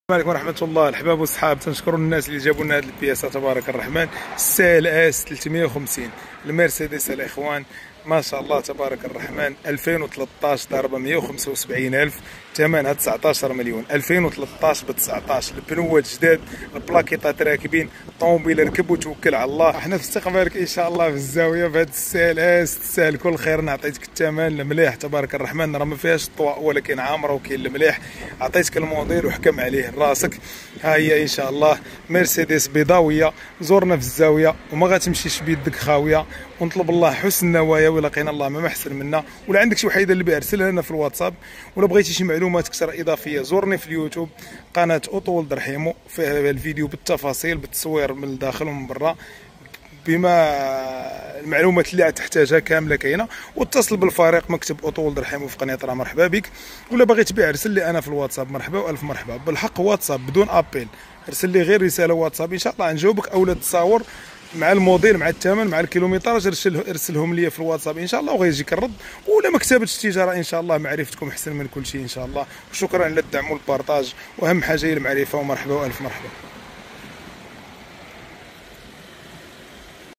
السلام عليكم ورحمة الله. الحباب والصحاب، تنشكروا الناس اللي جابوا لنا هذه البياسة تبارك الرحمن. السائل اس 350 المرسيدس الاخوان، ما شاء الله تبارك الرحمن. 2013 ضاربه 175,000، ثمنها 19 مليون. 2013 ب 19، البنوات جداد، البلاكيطات راكبين، الطوموبيل ركب وتوكل على الله. احنا في استقبالك ان شاء الله في الزاويه بهذا السائل اس. تستاهل كل خير، نعطيتك الثمن المليح تبارك الرحمن. راه ما فيهاش الطواء ولكن عامره وكاين المليح. عطيتك الموديل وحكم عليه راسك. ها هي ان شاء الله مرسيدس بيضاويه. زورنا في الزاويه وما غاتمشيش بيدك خاويه، ونطلب الله حسن النوايا ولقينا الله ما محسن منا. ولا عندك شي وحيده اللي ارسلها لنا في الواتساب، ولا بغيتي شي معلومات اكثر اضافيه زورني في اليوتيوب قناه اوتو ولد رحيمو، فيها الفيديو بالتفاصيل بالتصوير من الداخل ومن برا، بما المعلومات اللي تحتاجها كامله كاينه. واتصل بالفريق مكتب اوتو ولد رحيمو في قناه راه مرحبا بك. ولا باغي تبيع ارسل لي انا في الواتساب، مرحبا والف مرحبا. بالحق واتساب بدون ابيل، ارسل لي غير رساله واتساب ان شاء الله نجاوبك، اولا تصاور مع الموديل مع الثمن مع الكيلومتراج ارسلهم لي في الواتساب ان شاء الله وغيجيك الرد. ولا مكتبه التجاره ان شاء الله معرفتكم احسن من كل شيء ان شاء الله. وشكرا على الدعم والبارطاج، واهم حاجه هي المعرفه. ومرحبا والف مرحبا.